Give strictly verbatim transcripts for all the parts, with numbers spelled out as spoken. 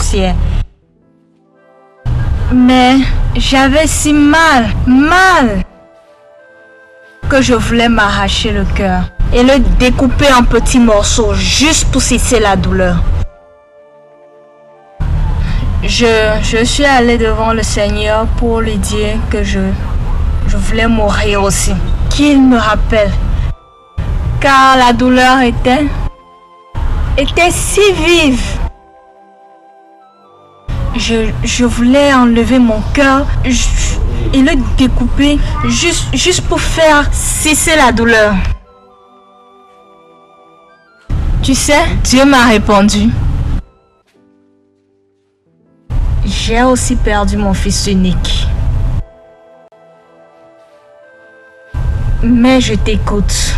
sorcière. Mais j'avais si mal, mal, que je voulais m'arracher le cœur et le découper en petits morceaux juste pour cesser la douleur. Je, je suis allée devant le Seigneur pour lui dire que je, je voulais mourir aussi. Qu'il me rappelle. Car la douleur était, était si vive. Je, je voulais enlever mon cœur et le découper juste, juste pour faire cesser la douleur. Tu sais, Dieu m'a répondu. J'ai aussi perdu mon fils unique. Mais je t'écoute.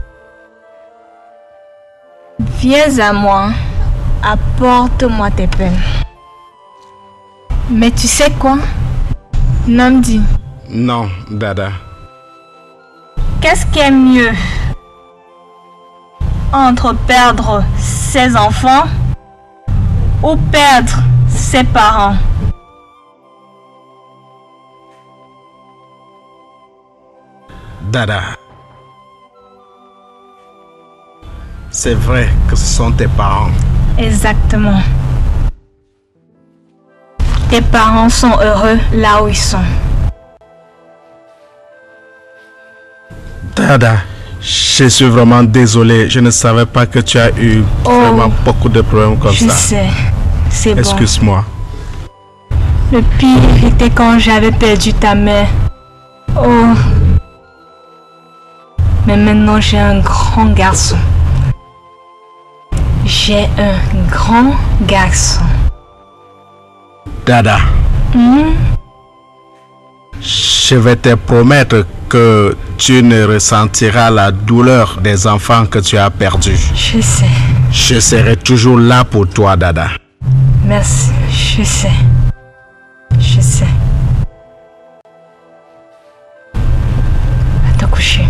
Viens à moi, apporte-moi tes peines. Mais tu sais quoi, Namdi? Non, Dada. Qu'est-ce qui est mieux entre perdre ses enfants ou perdre ses parents? Dada. C'est vrai que ce sont tes parents. Exactement. Tes parents sont heureux là où ils sont. Dada, je suis vraiment désolé. Je ne savais pas que tu as eu oh, vraiment beaucoup de problèmes comme je ça. Je sais. C'est bon. Excuse-moi. Le pire était quand j'avais perdu ta mère. Oh. Mais maintenant j'ai un grand garçon. J'ai un grand garçon. Dada. Mm. Je vais te promettre que tu ne ressentiras la douleur des enfants que tu as perdus. Je sais. Je serai toujours là pour toi, Dada. Merci, je sais. Je sais. Va te coucher.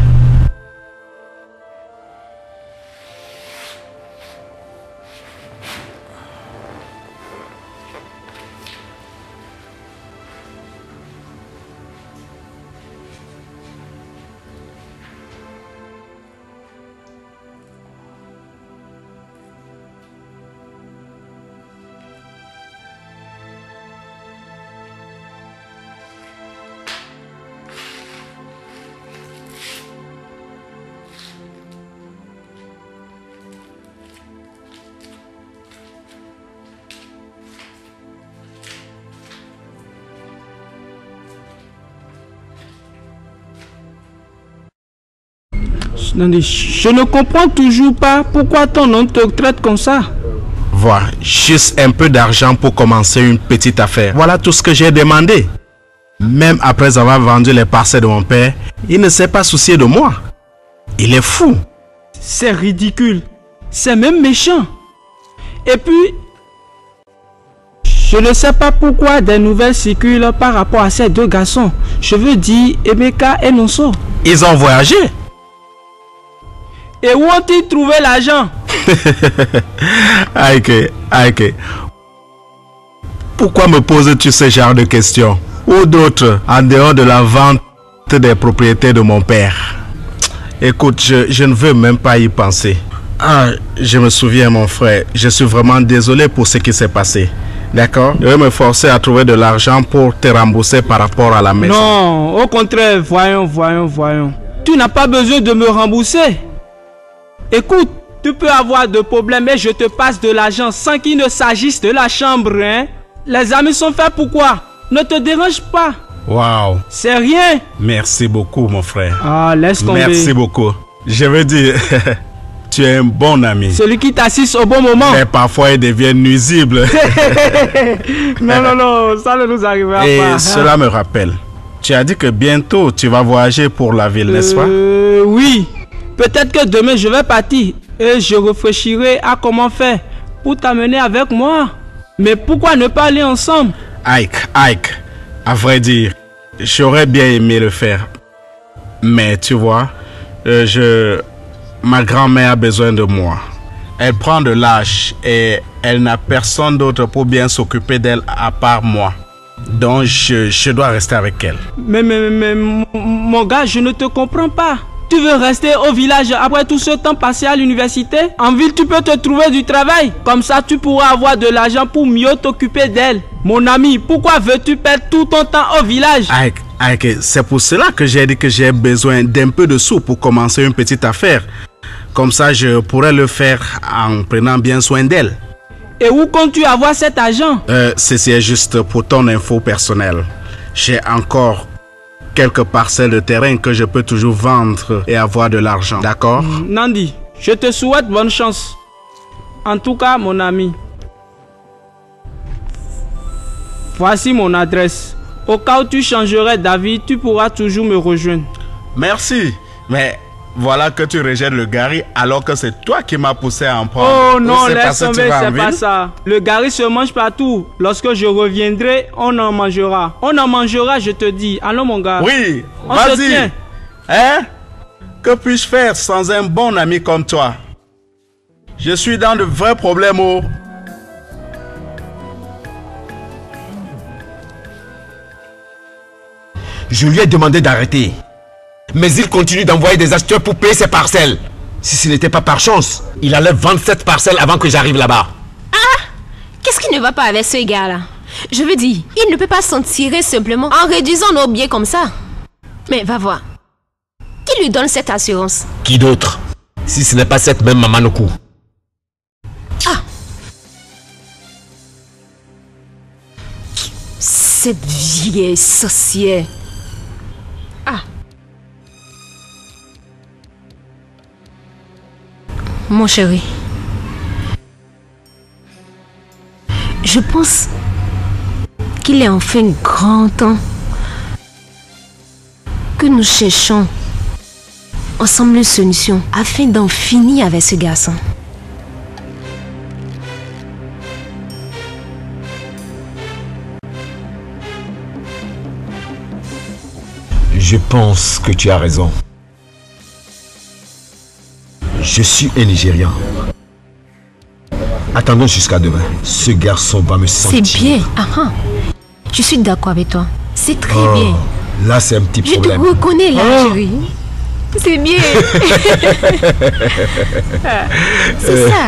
Je ne comprends toujours pas pourquoi ton nom te traite comme ça. Voilà, juste un peu d'argent pour commencer une petite affaire. Voilà tout ce que j'ai demandé. Même après avoir vendu les parcelles de mon père, il ne s'est pas soucié de moi. Il est fou. C'est ridicule. C'est même méchant. Et puis, je ne sais pas pourquoi des nouvelles circulent par rapport à ces deux garçons. Je veux dire Emeka et Nonso. Ils ont voyagé. Et où ont-ils trouvé l'argent? Aïe, aïe. Pourquoi me poses-tu ce genre de questions? Ou d'autres, en dehors de la vente des propriétés de mon père? Écoute, je, je ne veux même pas y penser. Ah, je me souviens, mon frère. Je suis vraiment désolé pour ce qui s'est passé. D'accord? Je vais me forcer à trouver de l'argent pour te rembourser par rapport à la maison. Non, au contraire, voyons, voyons, voyons. Tu n'as pas besoin de me rembourser. Écoute, tu peux avoir de problèmes et je te passe de l'argent sans qu'il ne s'agisse de la chambre, hein? Les amis sont faits pour quoi? Ne te dérange pas. Waouh. C'est rien. Merci beaucoup, mon frère. Ah, laisse tomber. Merci beaucoup. Je veux dire, tu es un bon ami. Celui qui t'assiste au bon moment. Mais parfois, il devient nuisible. Non, non, non, ça ne nous arrivera et pas. Et cela me rappelle. Tu as dit que bientôt, tu vas voyager pour la ville, euh, n'est-ce pas? Oui. Peut-être que demain je vais partir et je réfléchirai à comment faire pour t'amener avec moi. Mais pourquoi ne pas aller ensemble? Ike, Ike, à vrai dire, j'aurais bien aimé le faire. Mais tu vois, euh, je, ma grand-mère a besoin de moi. Elle prend de l'âge et elle n'a personne d'autre pour bien s'occuper d'elle à part moi. Donc je, je dois rester avec elle. Mais, mais, mais, mon gars, je ne te comprends pas. Tu veux rester au village après tout ce temps passé à l'université? En ville, tu peux te trouver du travail. Comme ça, tu pourras avoir de l'argent pour mieux t'occuper d'elle. Mon ami, pourquoi veux-tu perdre tout ton temps au village? Ike, Ike, c'est pour cela que j'ai dit que j'ai besoin d'un peu de sous pour commencer une petite affaire. Comme ça, je pourrais le faire en prenant bien soin d'elle. Et où comptes-tu avoir cet argent? Euh, ceci est juste pour ton info personnelle. J'ai encore quelques parcelles de terrain que je peux toujours vendre et avoir de l'argent, d'accord? Mmh, Nandi, je te souhaite bonne chance. En tout cas, mon ami, voici mon adresse. Au cas où tu changerais d'avis, tu pourras toujours me rejoindre. Merci, mais voilà que tu rejettes le Gary alors que c'est toi qui m'as poussé à en prendre. Oh non, laisse tomber, c'est pas ça. Le Gary se mange partout. Lorsque je reviendrai, on en mangera. On en mangera, je te dis. Allons mon gars. Oui, vas-y. Hein? Que puis-je faire sans un bon ami comme toi? Je suis dans de vrais problèmes, oh. Je lui ai demandé d'arrêter. Mais il continue d'envoyer des acheteurs pour payer ses parcelles. Si ce n'était pas par chance, il allait vendre cette parcelle avant que j'arrive là-bas. Ah! Qu'est-ce qui ne va pas avec ce gars-là? Je veux dire, il ne peut pas s'en tirer simplement en réduisant nos biens comme ça. Mais va voir. Qui lui donne cette assurance? Qui d'autre? Si ce n'est pas cette même Maman Noku. Ah! Cette vieille sorcière. Ah! Mon chéri, je pense qu'il est enfin grand temps que nous cherchons ensemble une solution afin d'en finir avec ce garçon. Je pense que tu as raison. Je suis un Nigérian. Attendons jusqu'à demain. Ce garçon va me sentir. C'est bien. Ah, ah. Je suis d'accord avec toi. C'est très oh, bien. Là, c'est un petit Je problème. Je te reconnais là, oh. Chérie. C'est bien. C'est ça.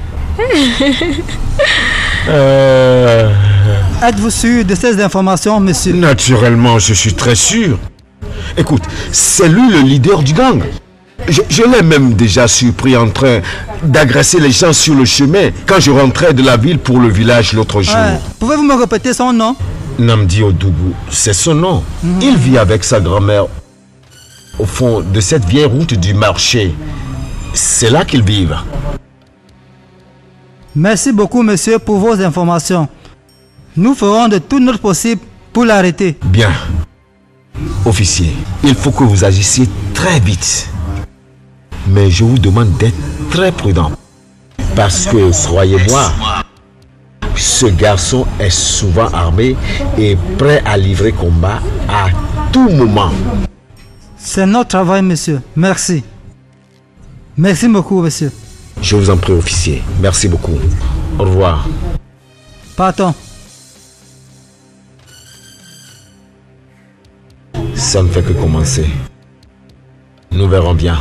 euh... Êtes-vous sûr de ces informations, monsieur? Naturellement, je suis très sûr. Écoute, c'est lui le leader du gang. Je, je l'ai même déjà surpris en train d'agresser les gens sur le chemin quand je rentrais de la ville pour le village l'autre jour. Ouais. Pouvez-vous me répéter son nom? Namdi Odougou, c'est son nom. Mm-hmm. Il vit avec sa grand-mère au fond de cette vieille route du marché. C'est là qu'ils vivent. Merci beaucoup, monsieur, pour vos informations. Nous ferons de tout notre possible pour l'arrêter. Bien. Officier, il faut que vous agissiez très vite. Mais je vous demande d'être très prudent. Parce que, croyez-moi, ce garçon est souvent armé et prêt à livrer combat à tout moment. C'est notre travail, monsieur. Merci. Merci beaucoup, monsieur. Je vous en prie, officier. Merci beaucoup. Au revoir. Partons. Ça ne fait que commencer. Nous verrons bien.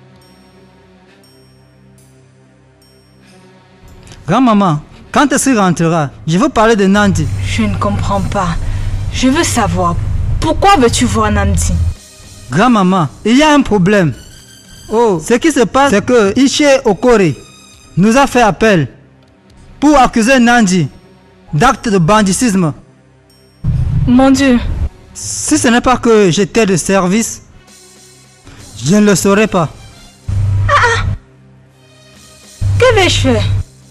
Grand-maman, quand est-ce qu'il rentrera? Je veux parler de Nandi. Je ne comprends pas. Je veux savoir, pourquoi veux-tu voir Nandi? Grand-maman, il y a un problème. Oh, ce qui se passe, c'est que Iche Okori nous a fait appel pour accuser Nandi d'acte de banditisme. Mon Dieu. Si ce n'est pas que j'étais de service, je ne le saurais pas. Ah! Que vais-je faire?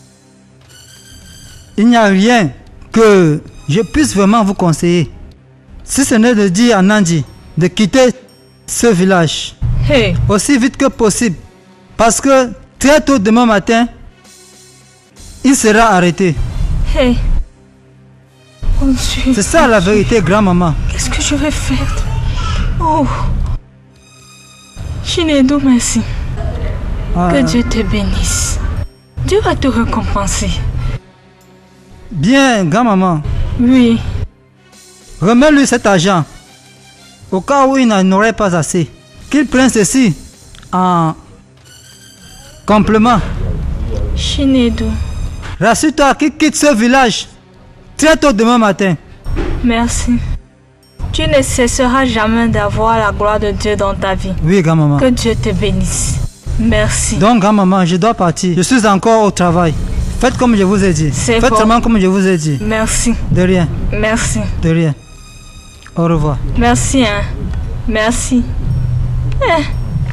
Il n'y a rien que je puisse vraiment vous conseiller. Si ce n'est de dire à Nandi de quitter ce village hey. aussi vite que possible. Parce que très tôt demain matin, il sera arrêté. Hey. Oh Dieu. C'est ça la vérité, grand-maman. Qu'est-ce que je vais faire? Oh. Chinedo, merci. Ah. Que Dieu te bénisse. Dieu va te récompenser. Bien, grand-maman. Oui. Remets-lui cet argent. Au cas où il n'en aurait pas assez. Qu'il prenne ceci en complément. Chinedu. Rassure-toi qu'il quitte ce village très tôt demain matin. Merci. Tu ne cesseras jamais d'avoir la gloire de Dieu dans ta vie. Oui, grand-maman. Que Dieu te bénisse. Merci. Donc, grand-maman, je dois partir. Je suis encore au travail. Faites comme je vous ai dit. C'est Faites bon. seulement comme je vous ai dit. Merci. De rien. Merci. De rien. Au revoir. Merci, hein. Merci. Eh.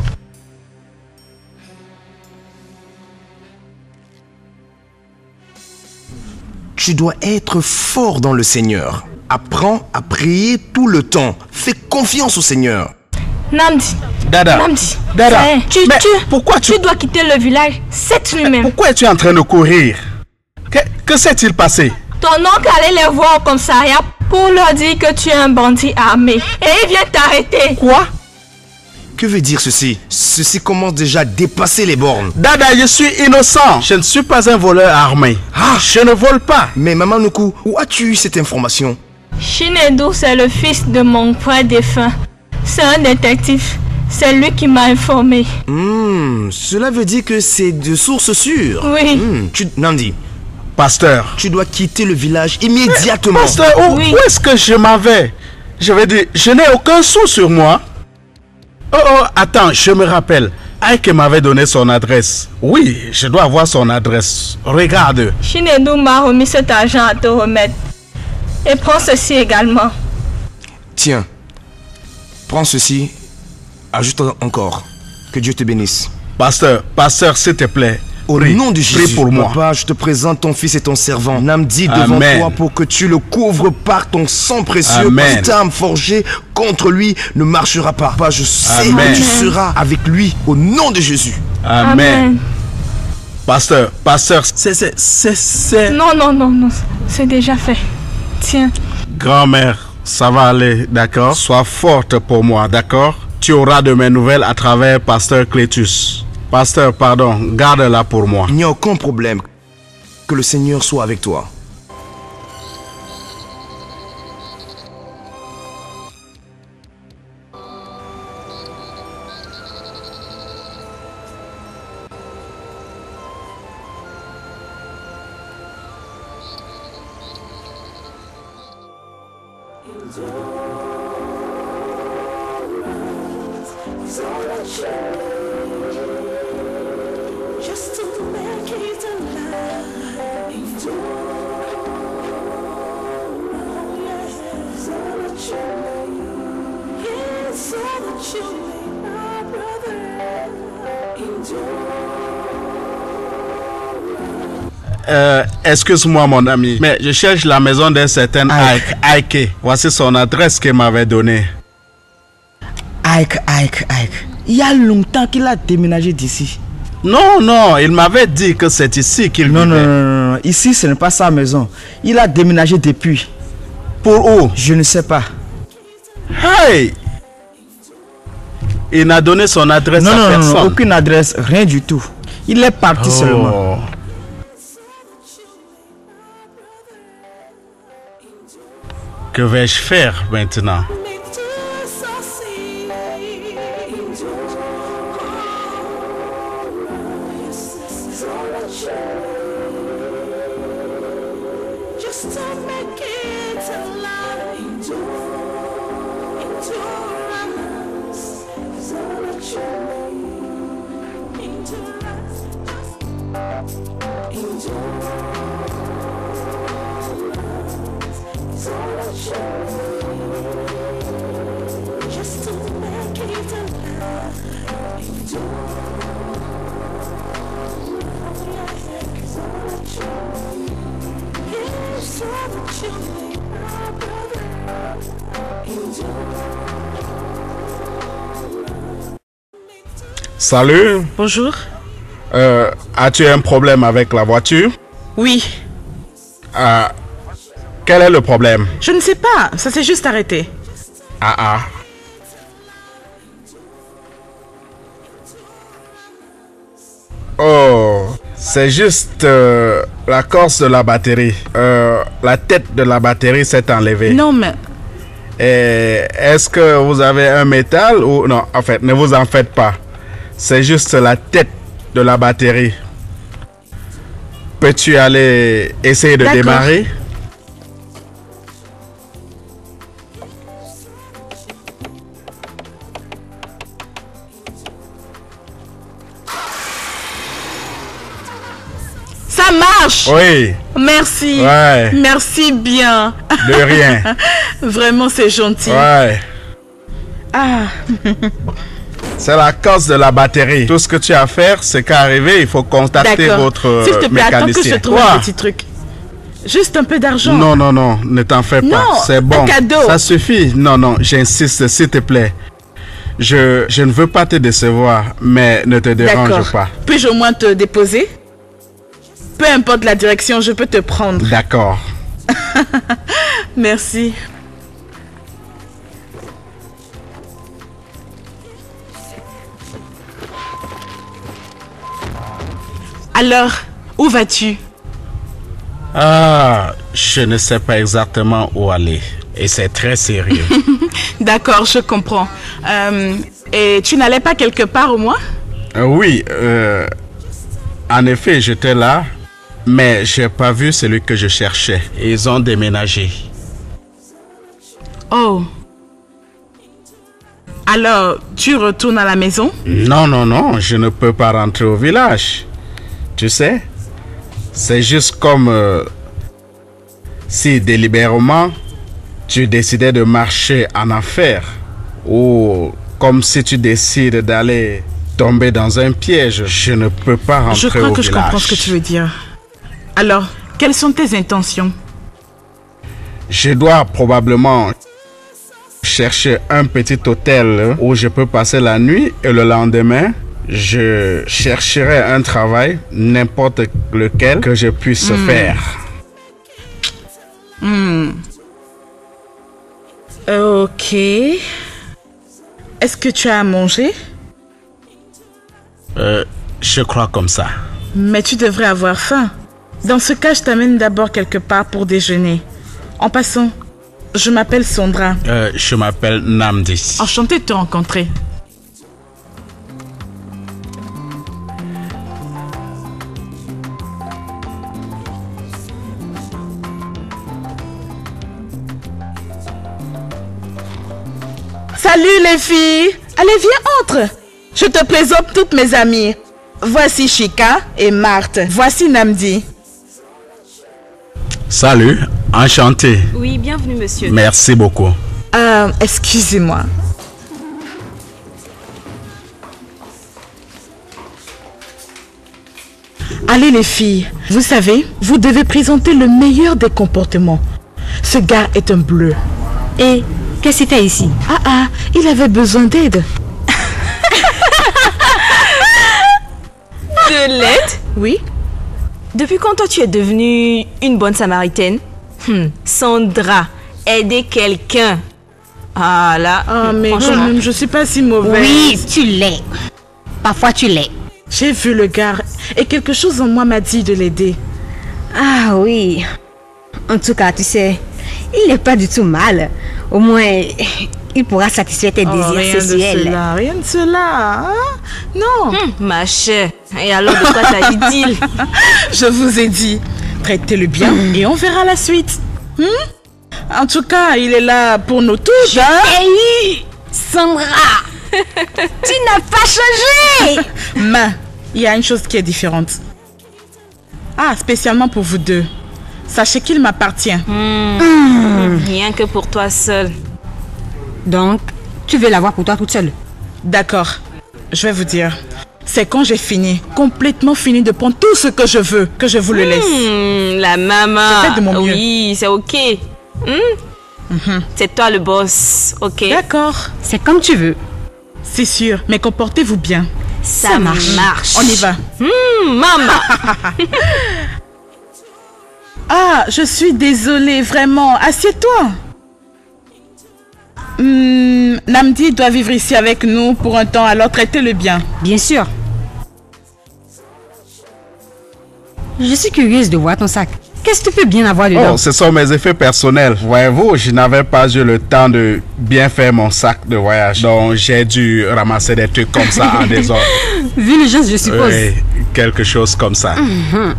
Tu dois être fort dans le Seigneur. Apprends à prier tout le temps. Fais confiance au Seigneur. Namdi. Dada. Namdi. Dada. Hey, tu, Mais tu, pourquoi tu... tu dois quitter le village cette nuit même. Pourquoi es-tu en train de courir? Que, que s'est-il passé? Ton oncle allait les voir au commissariat pour leur dire que tu es un bandit armé. Et il vient t'arrêter. Quoi? Que veut dire ceci? Ceci commence déjà à dépasser les bornes. Dada, je suis innocent. Je ne suis pas un voleur armé. Ah, je ne vole pas. Mais Maman Nuku, où as-tu eu cette information? Chinedu, c'est le fils de mon frère défunt. C'est un détective. C'est lui qui m'a informé. Hmm, cela veut dire que c'est de source sûre. Oui. Hmm, tu, Nandi, Pasteur. tu dois quitter le village immédiatement. Pasteur, où, Oui. où est-ce que je m'en vais? Je vais dire, je n'ai aucun sou sur moi. Oh, oh, attends, je me rappelle. Ike m'avait donné son adresse. Oui, je dois avoir son adresse. Regarde. Chinedu m'a remis cet argent à te remettre. Et prends ceci également. Tiens, prends ceci. Ajoute encore. Que Dieu te bénisse. Pasteur, pasteur, s'il te plaît. Au prie, nom de prie Jésus, pour moi. Papa, je te présente ton fils et ton servant. Namdi devant Amen. toi pour que tu le couvres par ton sang précieux. Amen. Toute âme forgée contre lui ne marchera pas. Papa, je sais Amen. que tu seras avec lui au nom de Jésus. Amen. Amen. Pasteur, pasteur, c'est, c'est, c'est, c'est... Non, non, non, non. C'est déjà fait. Tiens. Grand-mère, ça va aller, d'accord? Sois forte pour moi, d'accord? Tu auras de mes nouvelles à travers Pasteur Clétus. Pasteur, pardon, garde-la pour moi. Il n'y a aucun problème. Que le Seigneur soit avec toi. Euh, excuse-moi mon ami, mais je cherche la maison d'un certain Ike. Ike. Voici son adresse qu'il m'avait donnée. Ike, Ike, Ike. Il y a longtemps qu'il a déménagé d'ici. Non, non, il m'avait dit que c'est ici qu'il Non, vivait. non, non, non, non. Ici ce n'est pas sa maison. Il a déménagé depuis. Pour où? Je ne sais pas. Hey! Il n'a donné son adresse Non, à non, personne. non, aucune adresse, rien du tout. Il est parti Oh. seulement. Que vais-je faire maintenant? Salut. Bonjour. Euh, as-tu un problème avec la voiture? Oui. Euh, quel est le problème? Je ne sais pas, ça s'est juste arrêté. Ah ah. Oh, C'est juste euh, la corse de la batterie. Euh, la tête de la batterie s'est enlevée. Non, mais... Est-ce que vous avez un métal ou... Non, en fait, ne vous en faites pas. C'est juste la tête de la batterie. Peux-tu aller essayer de démarrer? Ça marche! Oui. Merci. Ouais. Merci bien. De rien. Vraiment, c'est gentil. Ouais. Ah. C'est la cause de la batterie. Tout ce que tu as à faire, c'est qu'arriver, il faut contacter votre euh, S'il te plaît, mécanicien. attends que je trouve Quoi? un petit truc. Juste un peu d'argent. Non, non, non, ne t'en fais pas. C'est bon. Un cadeau. Ça suffit. Non, non, j'insiste, s'il te plaît. Je, je ne veux pas te décevoir, mais ne te dérange pas. Puis-je au moins te déposer? Peu importe la direction, je peux te prendre. D'accord. Merci. Alors, où vas-tu? Ah, je ne sais pas exactement où aller. Et c'est très sérieux. D'accord, je comprends. Euh, et tu n'allais pas quelque part au moins? Euh, oui, euh, en effet, j'étais là, mais j'ai pas vu celui que je cherchais. Ils ont déménagé. Oh. Alors, tu retournes à la maison? Non, non, non, je ne peux pas rentrer au village. Tu sais, c'est juste comme euh, si délibérément tu décidais de marcher en affaires, ou comme si tu décides d'aller tomber dans un piège. Je ne peux pas rentrer Je crois au que village. je comprends ce que tu veux dire. Alors, quelles sont tes intentions? Je dois probablement chercher un petit hôtel où je peux passer la nuit, et le lendemain, je chercherai un travail, n'importe lequel, que je puisse Mm. faire. Hmm. Ok. Est-ce que tu as à manger? Euh, je crois comme ça. Mais tu devrais avoir faim. Dans ce cas, je t'amène d'abord quelque part pour déjeuner. En passant, je m'appelle Sondra. Euh, je m'appelle Namdi. Enchantée de te rencontrer. Salut les filles. Allez, viens, entre. Je te présente toutes mes amies. Voici Chika et Marthe. Voici Namdi. Salut, enchanté. Oui, bienvenue, monsieur. Merci beaucoup. Euh, excusez-moi. Allez les filles, vous savez, vous devez présenter le meilleur des comportements. Ce gars est un bleu. Et qu'est-ce que c'était ici? Ah ah, il avait besoin d'aide. De l'aide? Oui. Depuis quand toi tu es devenue une bonne samaritaine? Hmm, Sondra, aider quelqu'un. Ah là. Ah mais quand franchement. même, je suis pas si mauvaise. Oui, tu l'es. Parfois tu l'es. J'ai vu le gars et quelque chose en moi m'a dit de l'aider. Ah oui. En tout cas, tu sais, il n'est pas du tout mal. Au moins, il pourra satisfaire tes Oh, désirs rien de sexuels. cela, rien de cela. Hein? Non. Hum, ma chère. Et alors de quoi s'agit-il? Je vous ai dit, traitez-le bien et on verra la suite. Hmm? En tout cas, il est là pour nous tous. Je t'ai eu, Sandra. Tu n'as pas changé. Mais il y a une chose qui est différente. Ah, spécialement pour vous deux. Sachez qu'il m'appartient. Hmm. Hmm. Rien que pour toi seul. Donc, tu veux l'avoir pour toi toute seule? D'accord. Je vais vous dire. C'est quand j'ai fini, complètement fini de prendre tout ce que je veux, que je vous le laisse. Hmm, la maman. Je fais de mon mieux. Oui, c'est ok. Hmm? Mhm. C'est toi le boss, ok? D'accord. C'est comme tu veux. C'est sûr, mais comportez-vous bien. Ça, Ça marche. marche. On y va. Hmm, maman. Ah, je suis désolée, vraiment. Assieds-toi. Hmm, Namdi doit vivre ici avec nous pour un temps, alors traitez-le bien. Bien sûr. Je suis curieuse de voir ton sac. Qu'est-ce que tu peux bien avoir dedans? Oh, ce sont mes effets personnels. Voyez-vous, je n'avais pas eu le temps de bien faire mon sac de voyage. Donc, j'ai dû ramasser des trucs comme ça en désordre. Vu le geste, je suppose. Oui, quelque chose comme ça. Mm-hmm.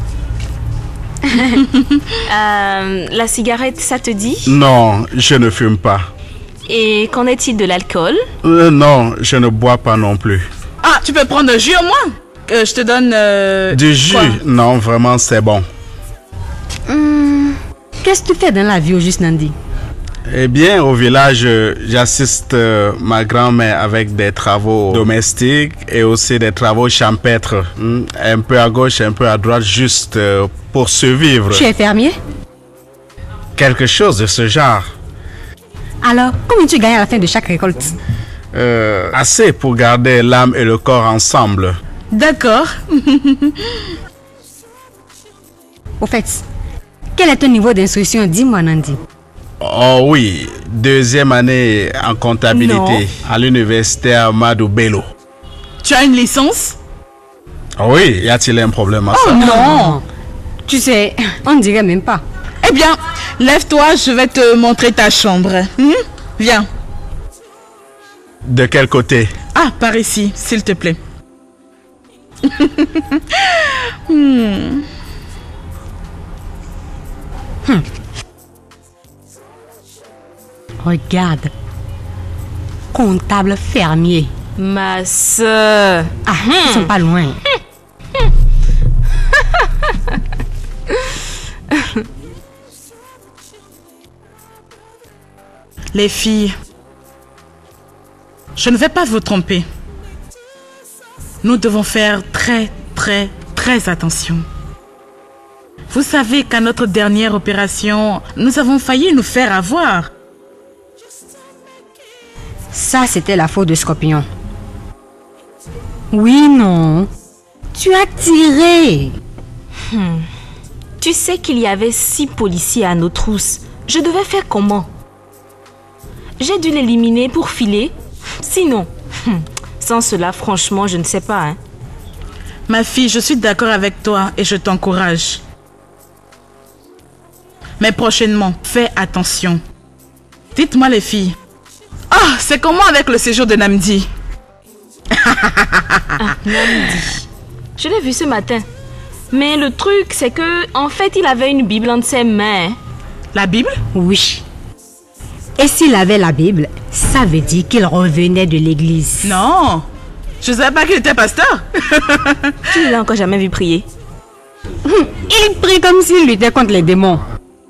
euh, la cigarette, ça te dit? Non, je ne fume pas. Et qu'en est-il de l'alcool? euh, Non, je ne bois pas non plus. Ah, tu peux prendre un jus au moins? euh, Je te donne... Euh, du jus? quoi? Non, vraiment, c'est bon. Hum, Qu'est-ce que tu fais dans la vie au juste, Nandi? Eh bien, au village, j'assiste euh, ma grand-mère avec des travaux domestiques et aussi des travaux champêtres. Hmm, un peu à gauche, un peu à droite, juste euh, pour survivre. Tu es fermier? Quelque chose de ce genre. Alors, combien tu gagnes à la fin de chaque récolte? Euh, assez pour garder l'âme et le corps ensemble. D'accord. Au fait, quel est ton niveau d'instruction? Dis-moi, Nandi. Oh oui, deuxième année en comptabilité Non. à l'université Amadou Bello. Tu as une licence? Oh oui, y a-t-il un problème à Oh ça? non. Tu sais, on dirait même pas. Eh bien, lève-toi, je vais te montrer ta chambre. Hmm? Viens. De quel côté? Ah, par ici, s'il te plaît. hmm. Hmm. Regarde. Comptable fermier. Ma soeur. Ah, ils sont pas loin. Les filles, je ne vais pas vous tromper. Nous devons faire très, très, très attention. Vous savez qu'à notre dernière opération, nous avons failli nous faire avoir. Ça, c'était la faute de Scorpion. Oui, non. Tu as tiré. Hmm. Tu sais qu'il y avait six policiers à nos trousses. Je devais faire comment? J'ai dû l'éliminer pour filer. Sinon, hmm, sans cela, franchement, je ne sais pas. Hein. Ma fille, je suis d'accord avec toi et je t'encourage. Mais prochainement, fais attention. Dites-moi les filles. Ah, c'est comment avec le séjour de Namdi? Ah, Namdi. Je l'ai vu ce matin. Mais le truc, c'est que, en fait, il avait une Bible entre ses mains. La Bible? Oui. Et s'il avait la Bible, ça veut dire qu'il revenait de l'église. Non. Je ne savais pas qu'il était pasteur. Tu ne l'as encore jamais vu prier? Il prie comme s'il luttait contre les démons.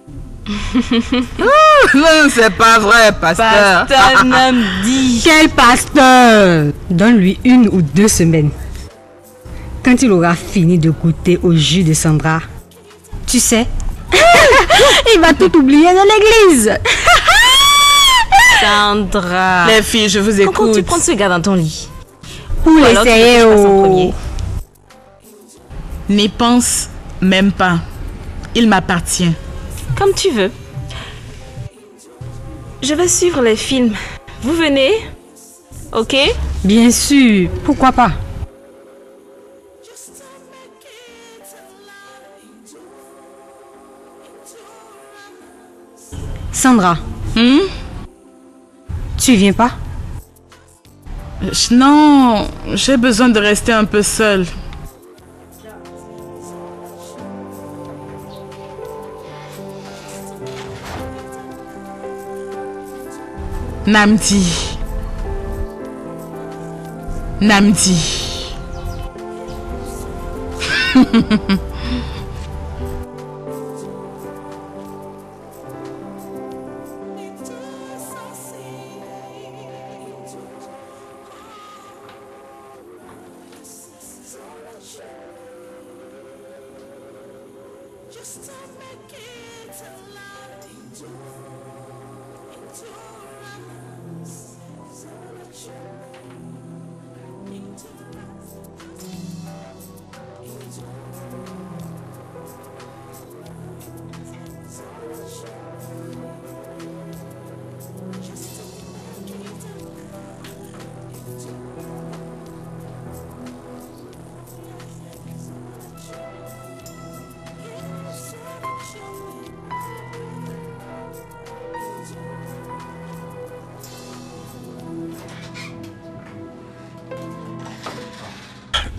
Non, c'est pas vrai, pasteur. Pasteur Namdi. Quel pasteur? Donne-lui une ou deux semaines. Quand il aura fini de goûter au jus de Sandra, tu sais, il va tout oublier dans l'église. Sandra. Les filles, je vous écoute. Comment tu prends ce gars dans ton lit? Pour Ou alors tu veux que essayer je fasse en au... premier? N'y pense même pas. Il m'appartient. Comme tu veux. Je vais suivre les films. Vous venez? Ok? Bien sûr, pourquoi pas? Sandra, Hmm? tu viens pas? Non, j'ai besoin de rester un peu seule. Namdi. Namdi.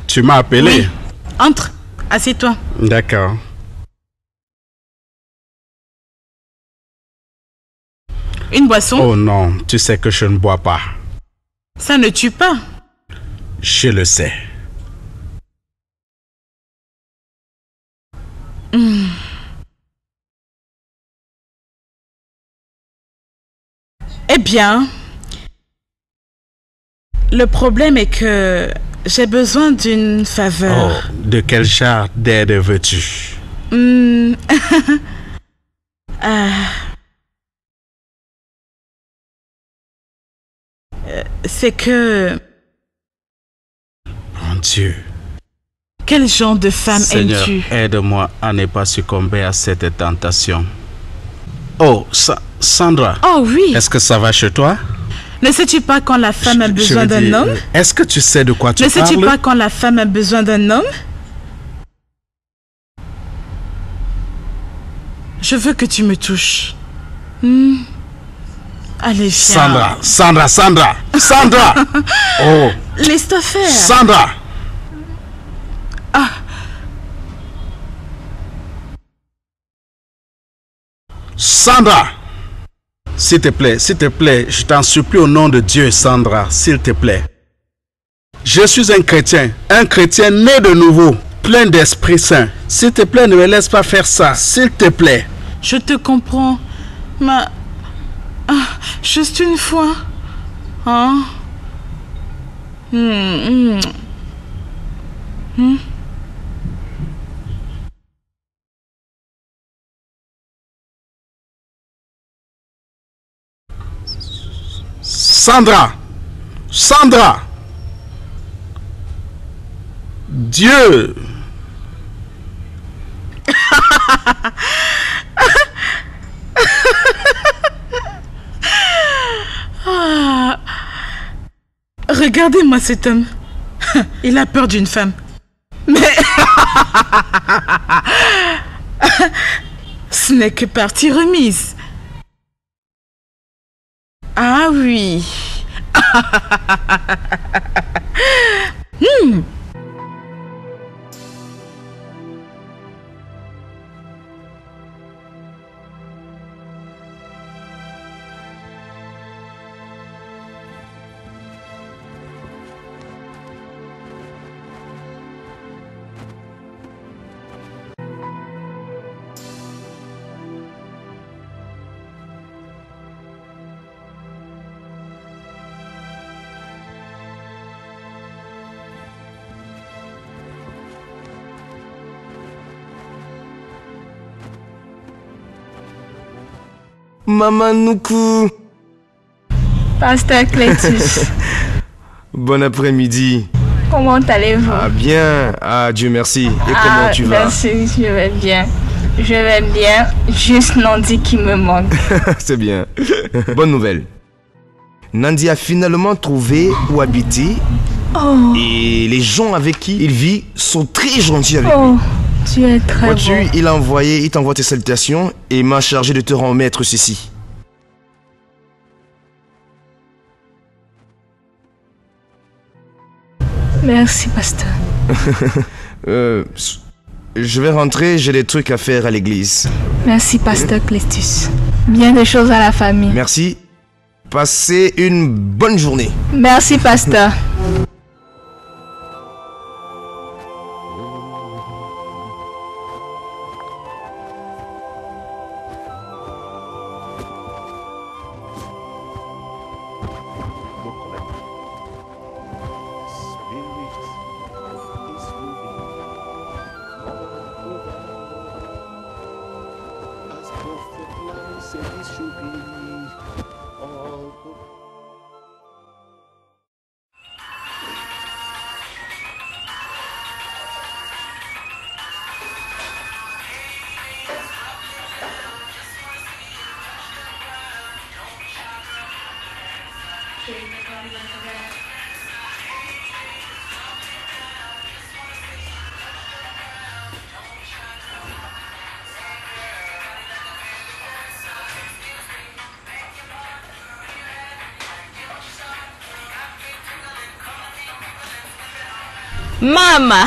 tu m'as appelé? Oui. Entre, assieds-toi. D'accord. Une boisson? Oh non, tu sais que je ne bois pas. Ça ne tue pas. Je le sais. Mmh. Eh bien, le problème est que j'ai besoin d'une faveur. Oh, de quel genre d'aide veux-tu? Mmh. ah. C'est que... Mon Dieu. Quel genre de femme Seigneur, aimes-tu? aide-moi à ne pas succomber à cette tentation. Oh, Sa Sandra. Oh oui. Est-ce que ça va chez toi? Ne sais-tu pas quand la femme a Je- besoin je veux d'un dire, homme? Est-ce que tu sais de quoi tu Ne parles? sais-tu pas quand la femme a besoin d'un homme? Je veux que tu me touches. Hmm. Allez, viens. Sandra, Sandra, Sandra, Sandra. Oh. Laisse-toi faire. Sandra. Ah. Sandra. S'il te plaît, s'il te plaît, je t'en supplie au nom de Dieu, Sandra, s'il te plaît. Je suis un chrétien, un chrétien né de nouveau, plein d'Esprit Saint. S'il te plaît, ne me laisse pas faire ça, s'il te plaît. Je te comprends. Mais... Ah, juste une fois. Hein? Hmm, hmm. Hmm. Sandra, Sandra, Dieu. Ah. Regardez-moi cet homme. Il a peur d'une femme. Mais... Ce n'est que partie remise. Ah oui. Hmm. Maman Nuku. Pasteur Clétus, Bon après-midi. comment allez-vous? Ah bien, ah Dieu merci. Et Ah, comment tu vas? merci, je vais bien. Je vais bien, juste Nandi qui me manque. C'est bien. Bonne nouvelle. Nandi a finalement trouvé où habiter. Oh, Et les gens avec qui il vit sont très gentils avec oh, lui. tu es très Vois-tu, bon. il a envoyé, il t'envoie tes salutations et m'a chargé de te remettre ceci. Merci, pasteur. euh, je vais rentrer, j'ai des trucs à faire à l'église. Merci, pasteur Clétus. Bien des choses à la famille. Merci. Passez une bonne journée. Merci, pasteur. Maman.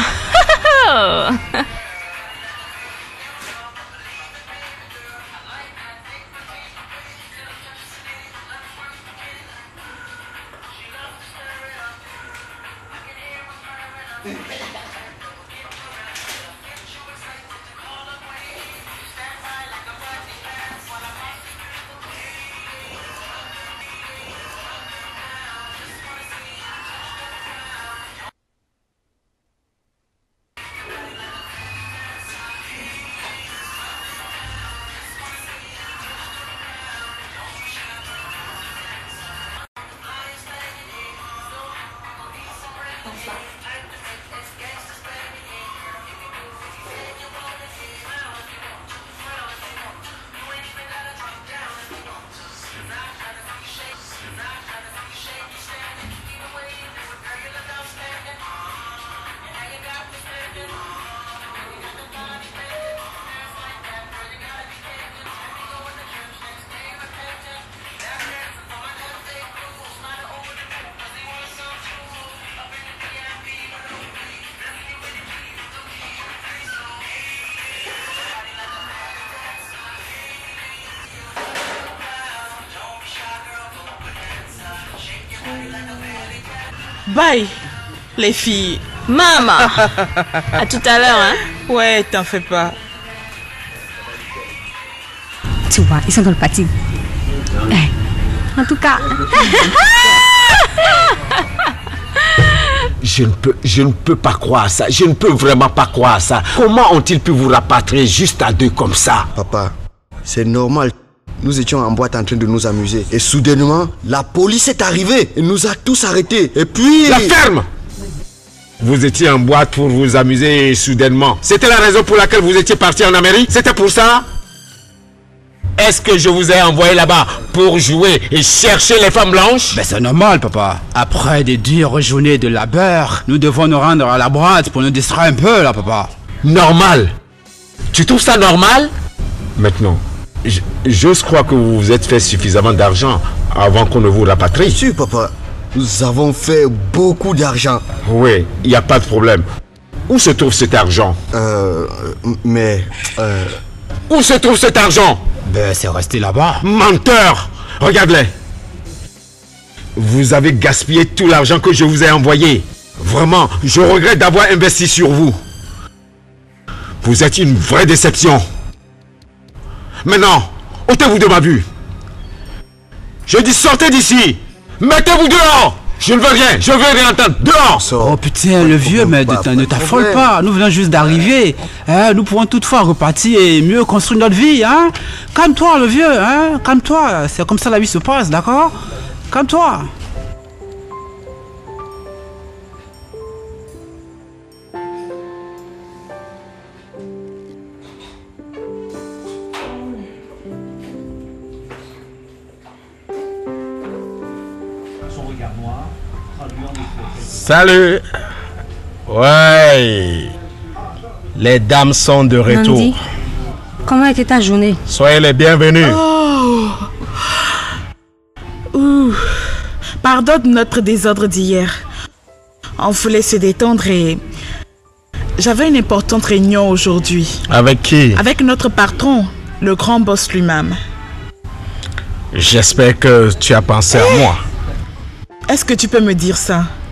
Bye, les filles. Maman. À tout à l'heure, hein? Ouais, t'en fais pas. Tu vois, ils sont dans le parti. Eh, en tout cas... Je ne peux, je ne peux pas croire ça. Je ne peux vraiment pas croire ça. Comment ont-ils pu vous rapatrier juste à deux comme ça? Papa, c'est normal. Nous étions en boîte en train de nous amuser. Et soudainement, la police est arrivée et nous a tous arrêtés. Et puis... La ferme! Vous étiez en boîte pour vous amuser et soudainement. C'était la raison pour laquelle vous étiez parti en Amérique? C'était pour ça? Est-ce que je vous ai envoyé là-bas pour jouer et chercher les femmes blanches? Ben c'est normal, papa. Après des dures journées de labeur, nous devons nous rendre à la boîte pour nous distraire un peu, là, papa. Normal? Tu trouves ça normal? Maintenant, j'ose croire que vous vous êtes fait suffisamment d'argent avant qu'on ne vous rapatrie. Si, papa. Nous avons fait beaucoup d'argent. Oui, il n'y a pas de problème. Où se trouve cet argent? Euh... Mais... Euh... Où se trouve cet argent? Ben, c'est resté là-bas. Menteur! Regarde-les. Vous avez gaspillé tout l'argent que je vous ai envoyé. Vraiment, je regrette d'avoir investi sur vous. Vous êtes une vraie déception. Maintenant, ôtez-vous de ma vue. Je dis sortez d'ici. Mettez-vous dehors. Je ne veux rien, je veux rien entendre. Dehors. Oh putain, le vieux, mais ne t'affole pas. Nous venons juste d'arriver. Hein, nous pourrons toutefois repartir et mieux construire notre vie. Hein. Calme-toi, le vieux. Hein. Calme-toi. C'est comme ça la vie se passe, d'accord? Calme-toi. Salut. Ouais. Les dames sont de retour. Nandi, comment était ta journée? Soyez les bienvenus. Oh. Ouh. Pardonne notre désordre d'hier. On voulait se détendre et... J'avais une importante réunion aujourd'hui. Avec qui? Avec notre patron, le grand boss lui-même. J'espère que tu as pensé à moi. Est-ce que tu peux me dire ça?